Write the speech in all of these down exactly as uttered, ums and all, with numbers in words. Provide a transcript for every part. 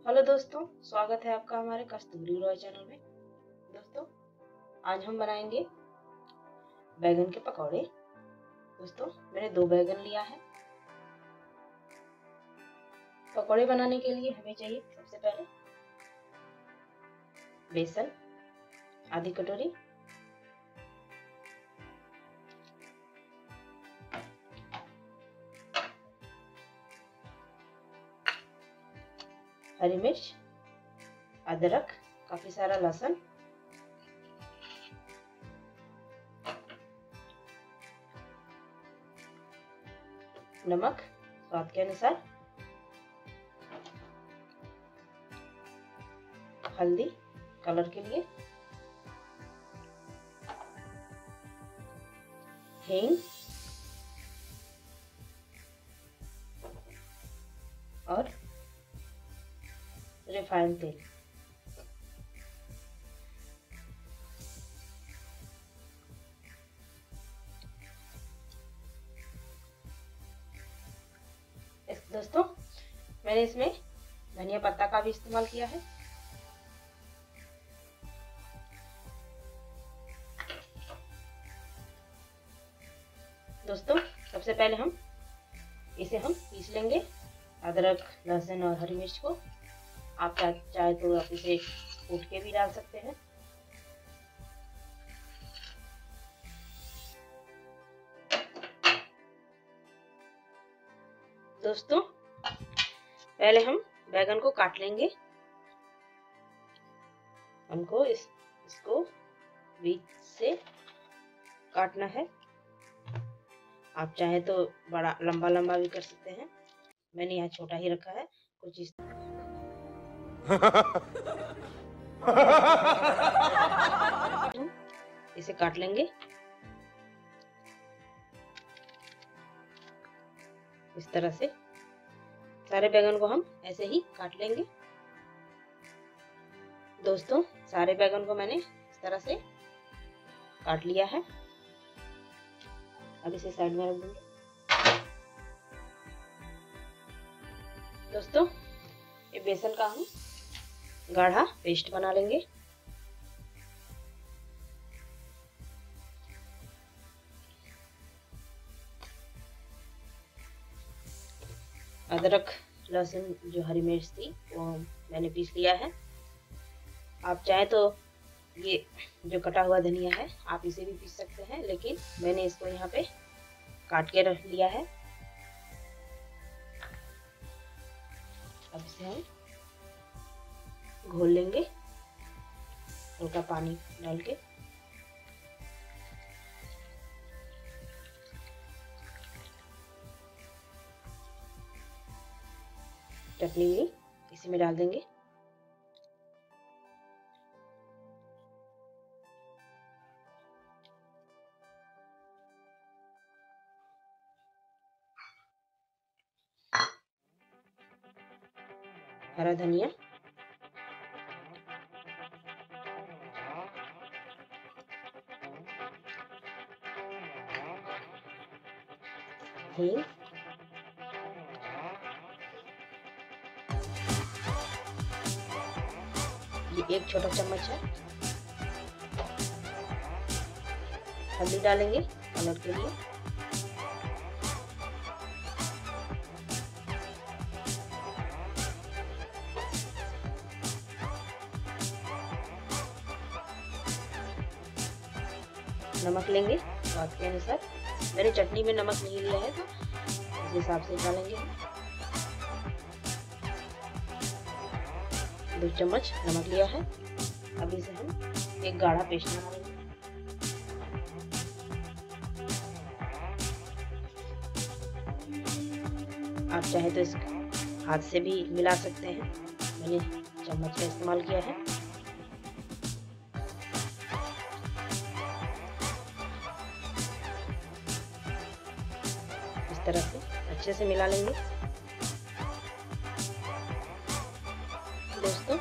Hello दोस्तों, स्वागत है आपका हमारे कस्तूरी रॉय चैनल में। दोस्तों, आज हम बनाएंगे बैगन के पकौड़े। दोस्तों, मैंने दो बैगन लिया है। पकौड़े बनाने के लिए हमें चाहिए सबसे पहले बेसन आधी कटोरी, हरी मिर्च, अदरक, काफी सारा लहसुन, नमक स्वाद के अनुसार, हल्दी कलर के लिए, हींग और रिफाइंड तेल। इस दोस्तों, मैंने इसमें धनिया पत्ता का भी इस्तेमाल किया है। दोस्तों, सबसे पहले हम इसे हम पीस लेंगे, अदरक, लहसुन और हरी मिर्च को। आप चाहे तो आप इसे कूट के भी डाल सकते हैं। दोस्तों, पहले हम बैगन को काट लेंगे। हमको इस इसको बीच से काटना है। आप चाहे तो बड़ा लंबा लंबा भी कर सकते हैं। मैंने यहाँ छोटा ही रखा है, कुछ इस इसे काट लेंगे इस तरह से। सारे बैगन को हम ऐसे ही काट लेंगे। दोस्तों, सारे बैगन को मैंने इस तरह से काट लिया है। अब इसे साइड में रख देंगे। दोस्तों, ये बेसन का हम गाढ़ा पेस्ट बना लेंगे। अदरक, लहसुन, जो हरी मिर्च थी वो मैंने पीस लिया है। आप चाहे तो ये जो कटा हुआ धनिया है आप इसे भी पीस सकते हैं, लेकिन मैंने इसको यहाँ पे काट के रख लिया है। अब इसे हम घोल लेंगे हल्का पानी डाल के। चटनी भी इसी में डाल देंगे। हरा धनिया, हींग, ये एक छोटा चम्मच है। हल्दी डालेंगे कलर के लिए। नमक लेंगे स्वाद के अनुसार। मैंने चटनी में नमक नहीं लिया है तो इस हिसाब से डालेंगे। दो चम्मच नमक लिया है। अब इसे हम एक गाढ़ा पेस्ट बना लेंगे। आप चाहे तो इस हाथ से भी मिला सकते हैं। मैंने चम्मच का इस्तेमाल किया है। इस तरह से अच्छे से मिला लेंगे। दोस्तों,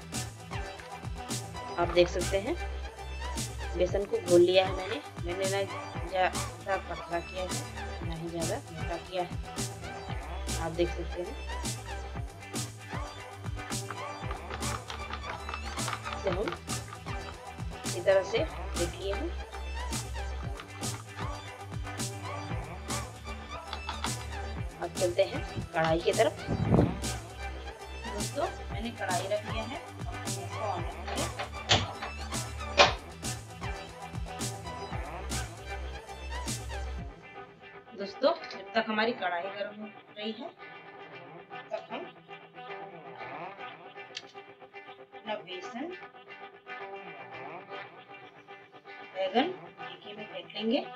आप देख सकते हैं बेसन को घोल लिया है मैंने। मैंने ना ज़्यादा पतला किया है ना ही ज़्यादा मोटा किया है। आप देख सकते हैं इसे हम इसी तरह से देख लिए हैं। अब चलते हैं कढ़ाई की तरफ। दोस्तों मैंने कढ़ाई रख लिया है, इसको ऑन करेंगे। दोस्तों जब तक हमारी कढ़ाई गर्म हो रही है तब तक हम अपना बेसन बैगन एक ही में फेंट लेंगे।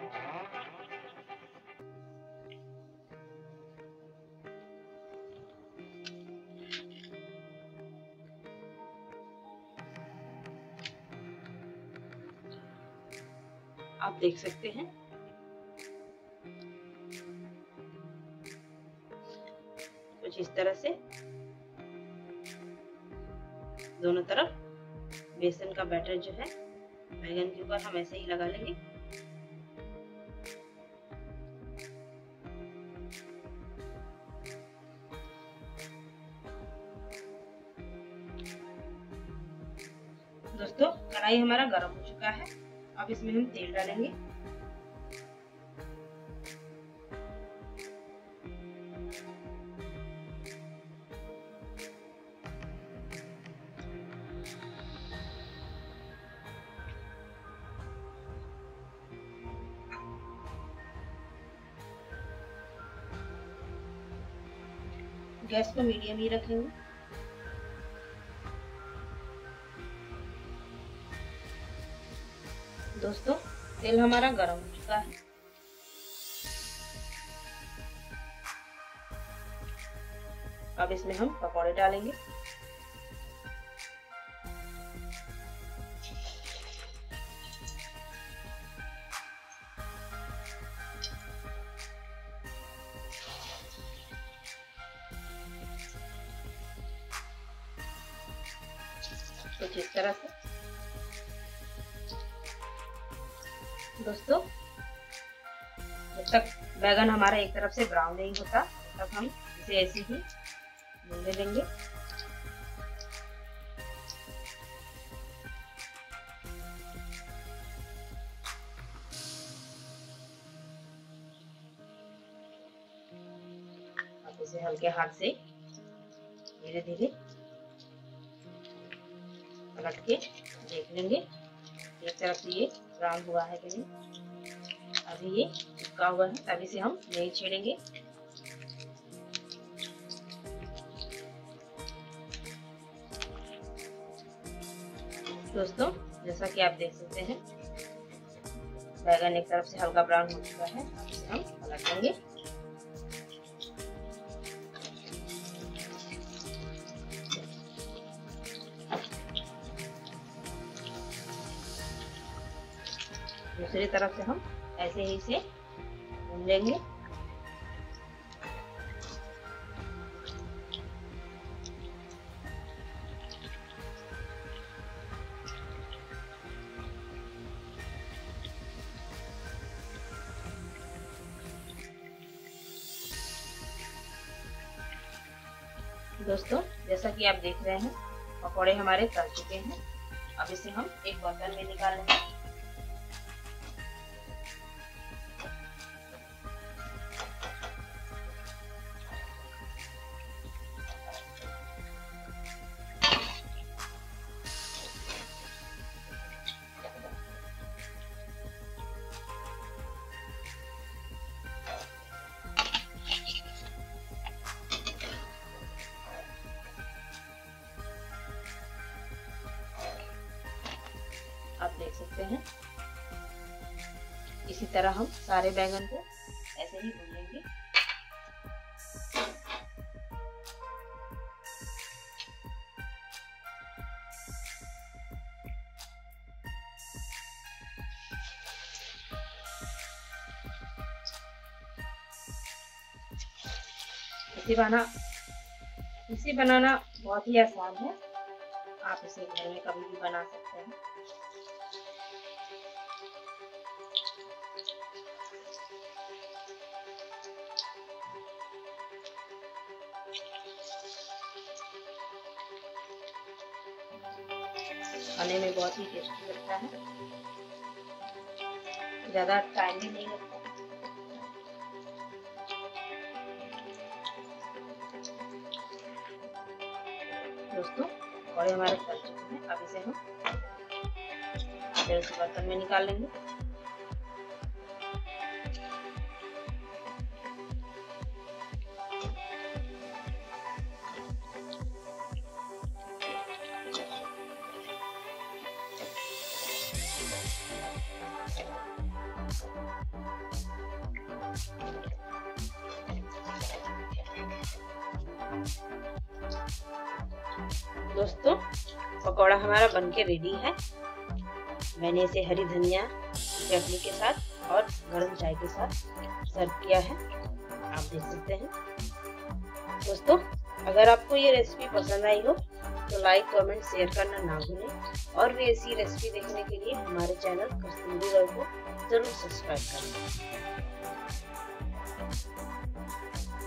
आप देख सकते हैं कुछ इस तरह से दोनों तरफ बेसन का बैटर जो है बैगन के ऊपर हम ऐसे ही लगा लेंगे। दोस्तों कढ़ाई हमारा गर्म हो चुका है, अब इसमें हम तेल डालेंगे। गैस को मीडियम ही रखेंगे। दोस्तों तेल हमारा गर्म हो चुका है, अब इसमें हम पकौड़े डालेंगे। कुछ इस तरह से। दोस्तों जब तक बैगन हमारा एक तरफ से ब्राउन नहीं होता तब तक हम इसे ऐसे ही भूनने देंगे। आप इसे हल्के हाथ से धीरे धीरे पलट के देख लेंगे एक तरफ से ये ब्राउन हुआ है कि नहीं। अभी ये चिपका हुआ है, तभी से हम नहीं छेड़ेंगे। दोस्तों जैसा कि आप देख सकते हैं बैगन एक तरफ से हल्का ब्राउन हो चुका है, इसे हम पलट देंगे। दूसरी तरफ से हम ऐसे ही इसे भून लेंगे। दोस्तों जैसा कि आप देख रहे हैं पकौड़े हमारे तल चुके हैं, अब इसे हम एक बर्तन में निकाल लेंगे। आप देख सकते हैं इसी तरह हम सारे बैंगन को ऐसे ही भून लेंगे। इसे बना इसे बनाना बहुत ही आसान है, आप इसे घर में कभी भी बना सकते हैं। खाने में बहुत ही टेस्टी लगता है, ज़्यादा टाइम भी नहीं लगता। दोस्तों पकौड़े हमारे तल चुके हैं, अब इसे हम फिर से बर्तन में निकाल लेंगे। दोस्तों पकौड़ा हमारा बनके रेडी है। मैंने इसे हरी धनिया चटनी के साथ और गरम चाय के साथ सर्व किया है, आप देख सकते हैं। दोस्तों अगर आपको ये रेसिपी पसंद आई हो तो लाइक कमेंट शेयर करना ना भूलें और भी ऐसी रेसिपी देखने के लिए हमारे चैनल कस्तूरी रॉय को जरूर सब्सक्राइब करें।